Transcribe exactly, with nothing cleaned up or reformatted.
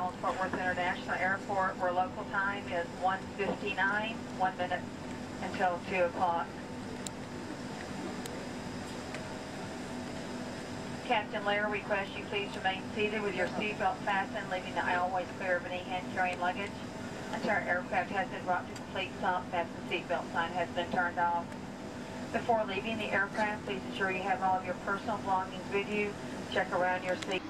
Dallas Fort Worth International Airport, where local time is one fifty-nine, one minute until two o'clock. Captain Lair requests you please remain seated with your seatbelt fastened, leaving the aisleways clear of any hand-carrying luggage until our aircraft has been brought to complete stop as the seatbelt sign has been turned off. Before leaving the aircraft, please ensure you have all of your personal belongings with you. Check around your seat.